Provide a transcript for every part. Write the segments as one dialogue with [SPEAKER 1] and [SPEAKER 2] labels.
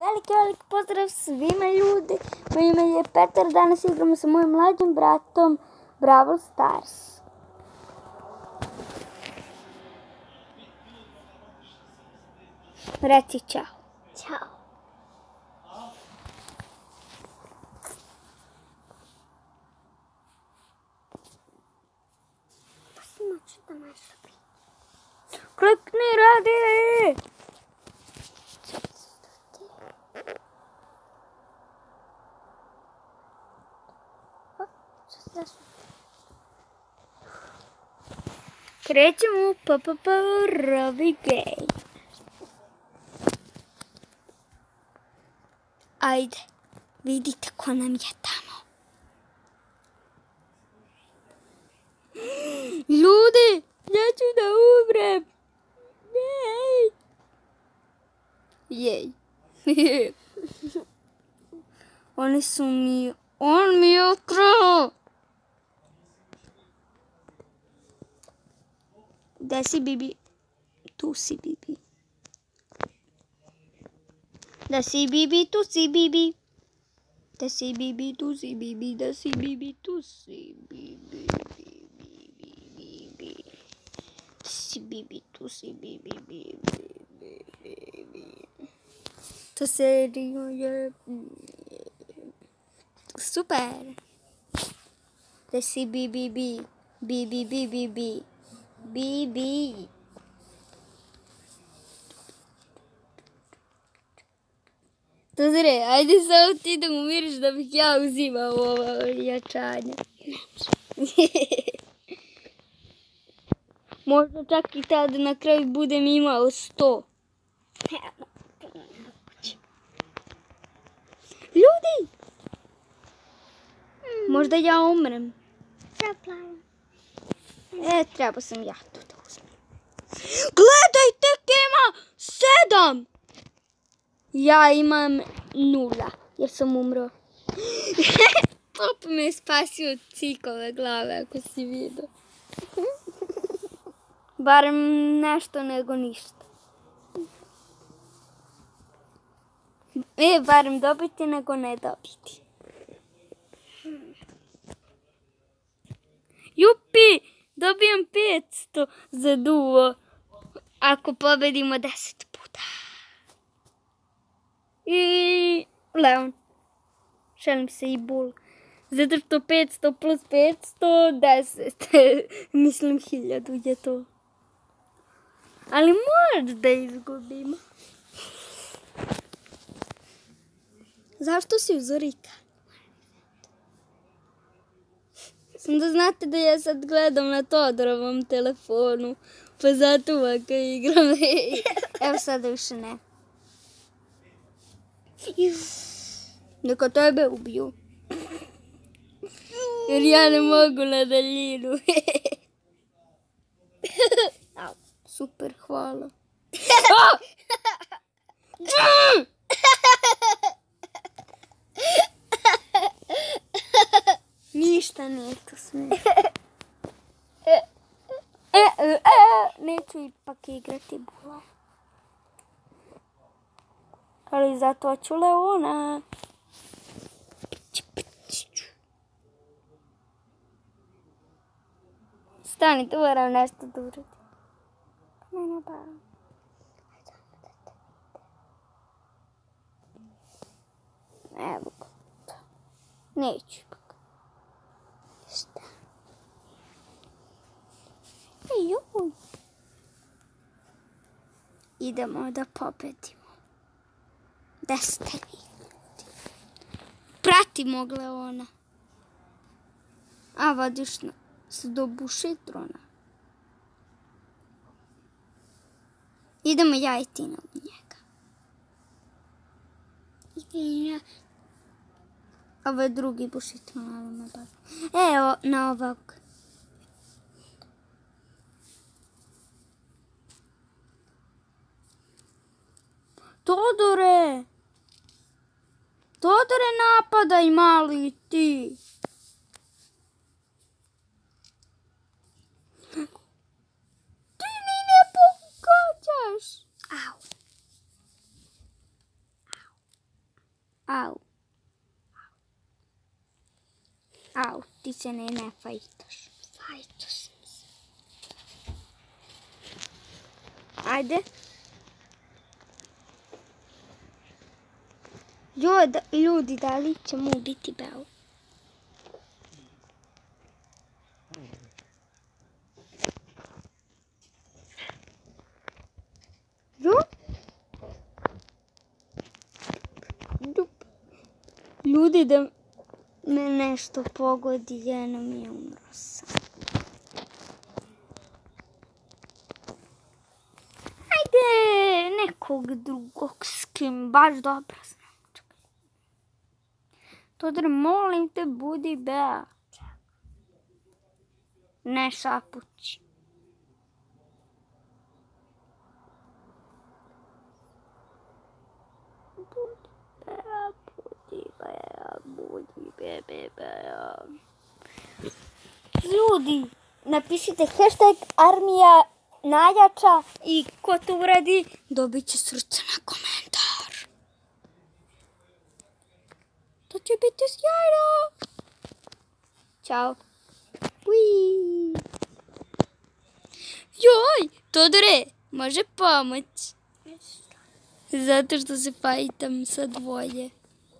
[SPEAKER 1] veliki pozdrav svima ljudi. Moje ime je Petar, danas igramo sa mojim mlađim bratom Brawl Stars. Reci čao.
[SPEAKER 2] Ćao. Posmaću da nešto biti.
[SPEAKER 1] Klikni, radi! Krećemo u prvi gej. Ajde, vidite ko nam je tamo. Ljudi, ja ću da umrem. Jej. On mi je ukrao. Gde si, Bibi? Tu si, Bibi. Da si, Bibi, tu si, Bibi. Da si, Bibi, tu si, Bibi. Da si, Bibi, tu si, Bibi. Da si, Bibi, tu si, Bibi, Bibi. To serio je super. Da si, Bibi, Bibi, Bibi. Bibi. Tuzre, ajde samo ti da umiriš da bih ja uzimao ovo jačanje. Možda čak i tada na kraju budem imao 100. Ljudi! Možda ja umrem. Treba sam ja to da uzmem. Gledajte, ima 7! Ja imam 0, jer sam umro. Top me je spasio cikove glave, ako si vidio. Barem nešto nego ništa. Barem dobiti nego ne dobiti. Jupi! Dobijam 500 za duo ako pobedimo 10 puta. I Leon. Šalim se i Bull. Zato što 500 plus 500, 10. Mislim 1000 je to. Ali možda izgubimo. Zašto si uzorika? Sam da znate da ja sad gledam na Todorovom telefonu, pa zato ovako igram. Evo sada više ne. Neka tebe ubiju. Jer ja ne mogu na daljinu. Super, hvala. Ništa nije to smiješno. Neću ipak igrati Bula. Ali zato ću Leona. Stani, tu moram nešto da uradim. Ne nabavam. Evo ga. Neću ipak. Šta? Juj. Idemo da pobedimo. Da ste vi ljudi. Pratimo Leona. A vadiš se do bušetrona. Idemo ja i ti na njega.
[SPEAKER 2] Idem.
[SPEAKER 1] Ovo je drugi bušetron, ali me baš. Evo, na ovog. Todore! Todore, napadaj mali ti! Ti mi ne pogađaš! Au! Au. Au, ti se ne fajtaš.
[SPEAKER 2] Fajto sam se.
[SPEAKER 1] Ajde. Ljudi, da li ćemo ubiti Belu? Ljudi, da me nešto pogodi, jednom je umro sam. Ajde, nekog drugog s kim baš dobro znam. Todor, molim te, budi Bea. Ne šapući. Budi Bea. Ljudi, napišite hashtag armija najjača i ko to uradi dobit će srce na komentar. To će biti sjajno. Ćao. Joj, Todore, može pomoć? Zato što se fajtam sa dvoje.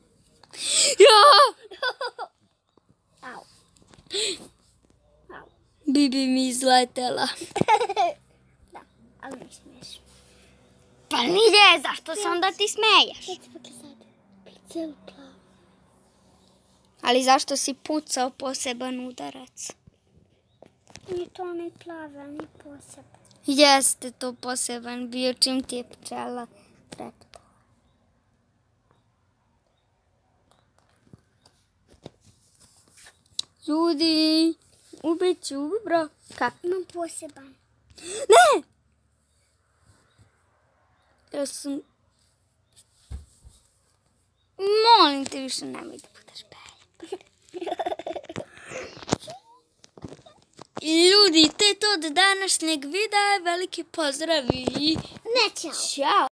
[SPEAKER 2] Au. Au.
[SPEAKER 1] Bibi mi izletela.
[SPEAKER 2] Da, ali mi smiješ.
[SPEAKER 1] Pa nije, zašto se onda ti smeješ?
[SPEAKER 2] Sad se pokazati. Celu plavu.
[SPEAKER 1] Ali zašto si pucao poseban udarac?
[SPEAKER 2] Nije to onaj plave, ali poseban.
[SPEAKER 1] Jeste to poseban bio čim ti je pčela treptala. Ljudi, ubit ću, bro. Kako?
[SPEAKER 2] Imam poseban.
[SPEAKER 1] Ne! Ja sam... Molim te više nemoj da budeš Belja. Ljudi, to je to od današnjeg videa. Veliki pozdrav i...
[SPEAKER 2] Nećemo.
[SPEAKER 1] Ćao!